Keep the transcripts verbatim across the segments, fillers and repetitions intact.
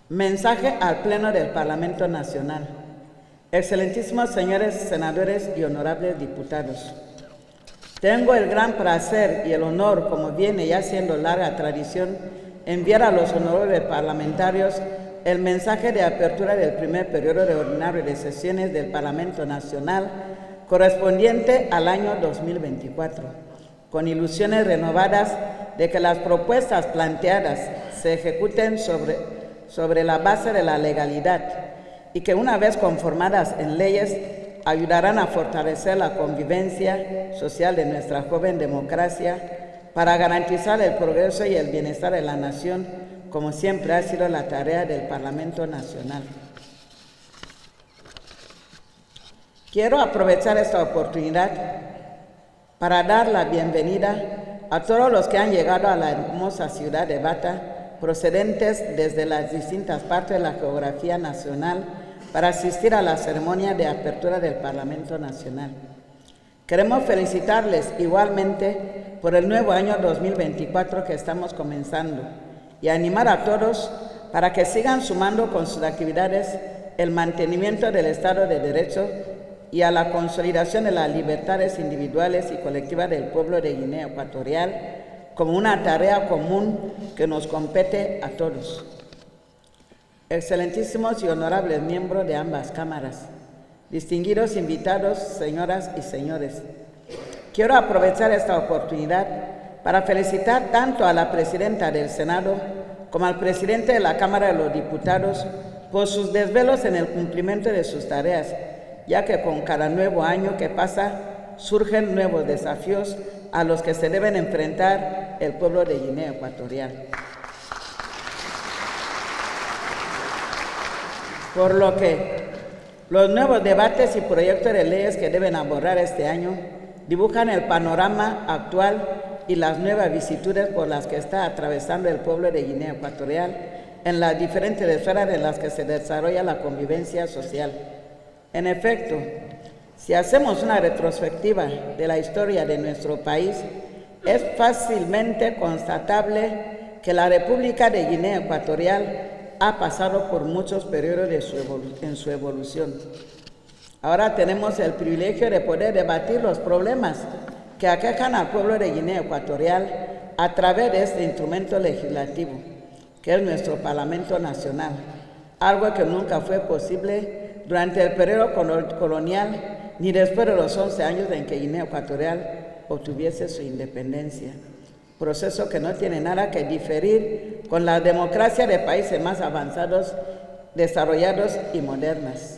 Mensaje al Pleno del Parlamento Nacional. Excelentísimos señores senadores y honorables diputados, tengo el gran placer y el honor, como viene ya siendo larga tradición, enviar a los honorables parlamentarios el mensaje de apertura del primer periodo de ordinario de sesiones del Parlamento Nacional correspondiente al año dos mil veinticuatro, con ilusiones renovadas de que las propuestas planteadas se ejecuten sobre, sobre la base de la legalidad y que una vez conformadas en leyes ayudarán a fortalecer la convivencia social de nuestra joven democracia para garantizar el progreso y el bienestar de la nación, como siempre ha sido la tarea del Parlamento Nacional. Quiero aprovechar esta oportunidad para dar la bienvenida a todos los que han llegado a la hermosa ciudad de Bata, procedentes desde las distintas partes de la geografía nacional, para asistir a la ceremonia de apertura del Parlamento Nacional. Queremos felicitarles igualmente por el nuevo año dos mil veinticuatro que estamos comenzando y animar a todos para que sigan sumando con sus actividades el mantenimiento del Estado de Derecho y a la consolidación de las libertades individuales y colectivas del pueblo de Guinea Ecuatorial como una tarea común que nos compete a todos. Excelentísimos y honorables miembros de ambas cámaras, distinguidos invitados, señoras y señores, quiero aprovechar esta oportunidad para felicitar tanto a la presidenta del Senado como al presidente de la Cámara de los Diputados por sus desvelos en el cumplimiento de sus tareas, ya que con cada nuevo año que pasa surgen nuevos desafíos a los que se deben enfrentar el pueblo de Guinea Ecuatorial. Por lo que los nuevos debates y proyectos de leyes que deben abordar este año dibujan el panorama actual y las nuevas vicisitudes por las que está atravesando el pueblo de Guinea Ecuatorial en las diferentes esferas en las que se desarrolla la convivencia social. En efecto, si hacemos una retrospectiva de la historia de nuestro país, es fácilmente constatable que la República de Guinea Ecuatorial ha pasado por muchos periodos de su en su evolución. Ahora tenemos el privilegio de poder debatir los problemas que aquejan al pueblo de Guinea Ecuatorial a través de este instrumento legislativo, que es nuestro Parlamento Nacional, algo que nunca fue posible durante el periodo colonial ni después de los once años en que Guinea Ecuatorial obtuviese su independencia, proceso que no tiene nada que diferir con la democracia de países más avanzados, desarrollados y modernas.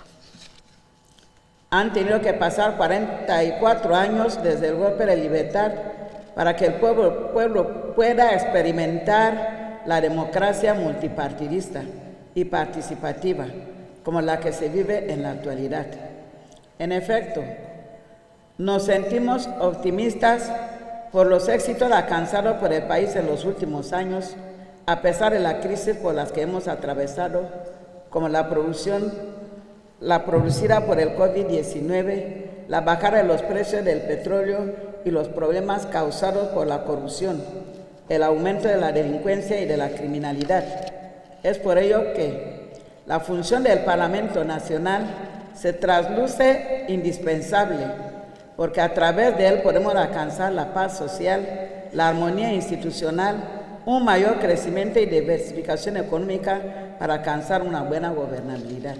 Han tenido que pasar cuarenta y cuatro años desde el golpe de libertad para que el pueblo, pueblo pueda experimentar la democracia multipartidista y participativa, como la que se vive en la actualidad. En efecto, nos sentimos optimistas por los éxitos alcanzados por el país en los últimos años, a pesar de la crisis por las que hemos atravesado, como la producción, la producida por el COVID diecinueve, la bajada de los precios del petróleo y los problemas causados por la corrupción, el aumento de la delincuencia y de la criminalidad. Es por ello que la función del Parlamento Nacional se trasluce indispensable, porque a través de él podemos alcanzar la paz social, la armonía institucional, un mayor crecimiento y diversificación económica para alcanzar una buena gobernabilidad.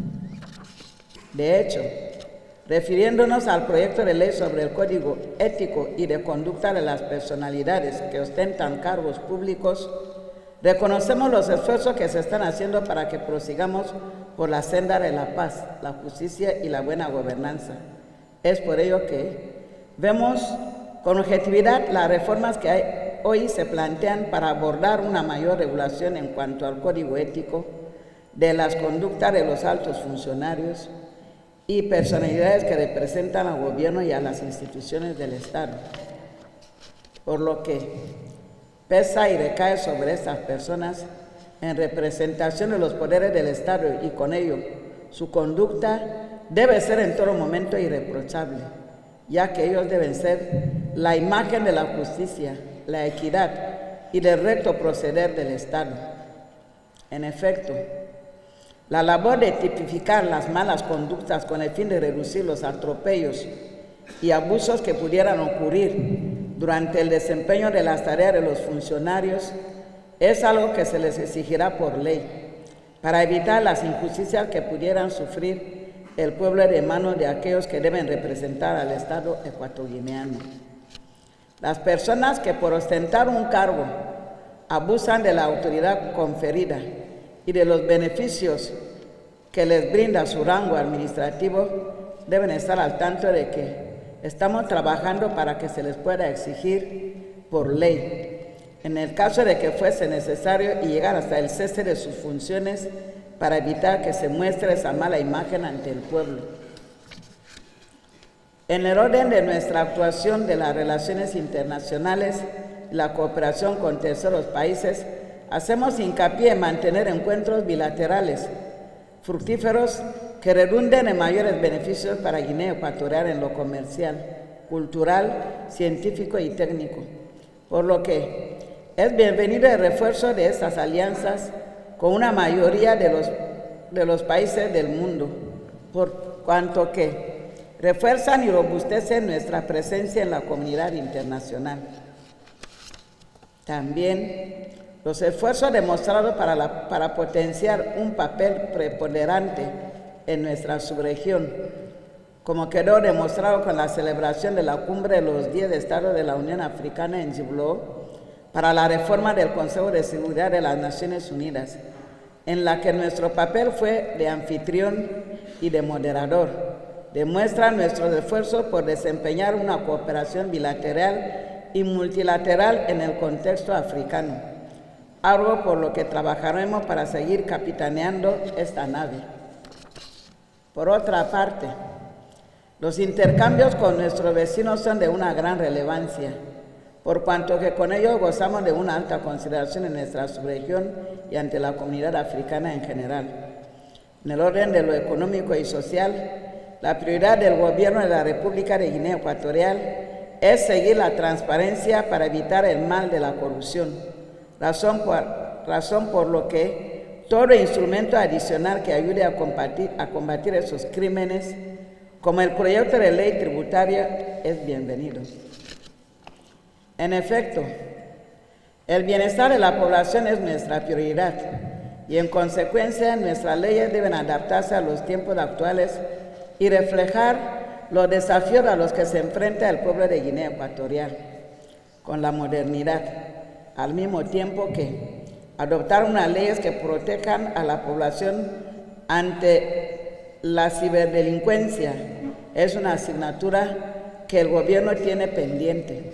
De hecho, refiriéndonos al proyecto de ley sobre el Código Ético y de Conducta de las Personalidades que ostentan cargos públicos, reconocemos los esfuerzos que se están haciendo para que prosigamos por la senda de la paz, la justicia y la buena gobernanza. Es por ello que vemos con objetividad las reformas que hay, hoy se plantean para abordar una mayor regulación en cuanto al código ético de las conductas de los altos funcionarios y personalidades que representan al gobierno y a las instituciones del Estado. Por lo que pesa y recae sobre estas personas en representación de los poderes del Estado y con ello su conducta debe ser en todo momento irreprochable, ya que ellos deben ser la imagen de la justicia, la equidad y del recto proceder del Estado. En efecto, la labor de tipificar las malas conductas con el fin de reducir los atropellos y abusos que pudieran ocurrir durante el desempeño de las tareas de los funcionarios es algo que se les exigirá por ley, para evitar las injusticias que pudieran sufrir el pueblo de manos de aquellos que deben representar al Estado ecuatoguineano. Las personas que por ostentar un cargo abusan de la autoridad conferida y de los beneficios que les brinda su rango administrativo deben estar al tanto de que estamos trabajando para que se les pueda exigir por ley, en el caso de que fuese necesario, y llegar hasta el cese de sus funciones para evitar que se muestre esa mala imagen ante el pueblo. En el orden de nuestra actuación de las relaciones internacionales y la cooperación con terceros países, hacemos hincapié en mantener encuentros bilaterales fructíferos que redunden en mayores beneficios para Guinea Ecuatorial en lo comercial, cultural, científico y técnico, por lo que es bienvenido el refuerzo de estas alianzas con una mayoría de los, de los países del mundo, por cuanto que refuerzan y robustecen nuestra presencia en la comunidad internacional. También los esfuerzos demostrados para, la, para potenciar un papel preponderante en nuestra subregión, como quedó demostrado con la celebración de la cumbre de los diez estados de la Unión Africana en Djibouti, para la reforma del Consejo de Seguridad de las Naciones Unidas, en la que nuestro papel fue de anfitrión y de moderador, demuestra nuestro esfuerzo por desempeñar una cooperación bilateral y multilateral en el contexto africano, algo por lo que trabajaremos para seguir capitaneando esta nave. Por otra parte, los intercambios con nuestros vecinos son de una gran relevancia, por cuanto que con ellos gozamos de una alta consideración en nuestra subregión y ante la comunidad africana en general. En el orden de lo económico y social, la prioridad del gobierno de la República de Guinea Ecuatorial es seguir la transparencia para evitar el mal de la corrupción, razón por, razón por lo que todo instrumento adicional que ayude a combatir, a combatir esos crímenes, como el proyecto de ley tributaria, es bienvenido. En efecto, el bienestar de la población es nuestra prioridad y en consecuencia nuestras leyes deben adaptarse a los tiempos actuales y reflejar los desafíos a los que se enfrenta el pueblo de Guinea Ecuatorial con la modernidad, al mismo tiempo que adoptar unas leyes que protejan a la población ante la ciberdelincuencia es una asignatura que el gobierno tiene pendiente.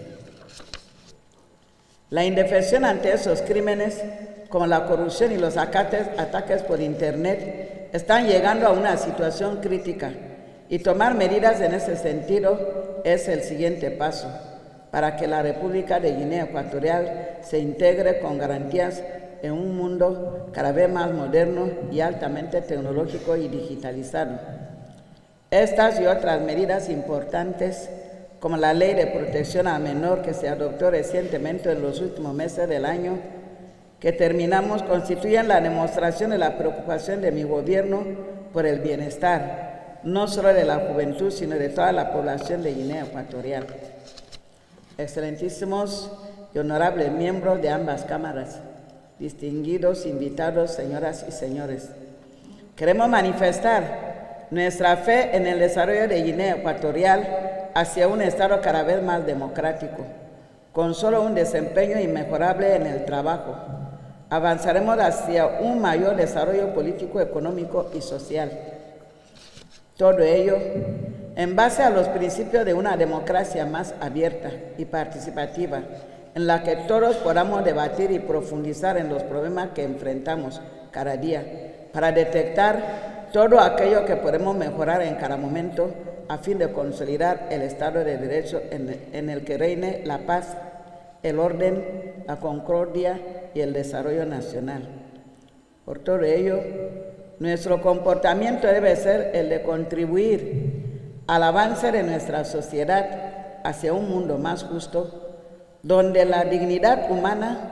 La indefensión ante esos crímenes, como la corrupción y los ataques, ataques por Internet, están llegando a una situación crítica y tomar medidas en ese sentido es el siguiente paso para que la República de Guinea Ecuatorial se integre con garantías en un mundo cada vez más moderno y altamente tecnológico y digitalizado. Estas y otras medidas importantes, como la Ley de Protección al Menor que se adoptó recientemente en los últimos meses del año que terminamos, constituyen la demostración de la preocupación de mi gobierno por el bienestar, no solo de la juventud, sino de toda la población de Guinea Ecuatorial. Excelentísimos y honorables miembros de ambas cámaras, distinguidos invitados, señoras y señores, queremos manifestar nuestra fe en el desarrollo de Guinea Ecuatorial hacia un Estado cada vez más democrático, con solo un desempeño inmejorable en el trabajo. Avanzaremos hacia un mayor desarrollo político, económico y social. Todo ello en base a los principios de una democracia más abierta y participativa, en la que todos podamos debatir y profundizar en los problemas que enfrentamos cada día, para detectar todo aquello que podemos mejorar en cada momento a fin de consolidar el Estado de Derecho en, en el que reine la paz, el orden, la concordia y el desarrollo nacional. Por todo ello, nuestro comportamiento debe ser el de contribuir al avance de nuestra sociedad hacia un mundo más justo, donde la dignidad humana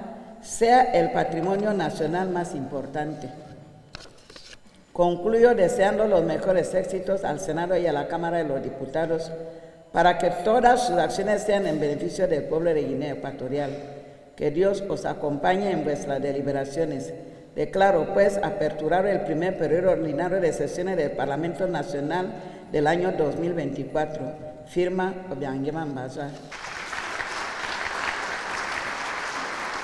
sea el patrimonio nacional más importante. Concluyo deseando los mejores éxitos al Senado y a la Cámara de los Diputados para que todas sus acciones sean en beneficio del pueblo de Guinea Ecuatorial. Que Dios os acompañe en vuestras deliberaciones. Declaro, pues, aperturado el primer periodo ordinario de sesiones del Parlamento Nacional del año dos mil veinticuatro. Firma Obiangema Mbazua.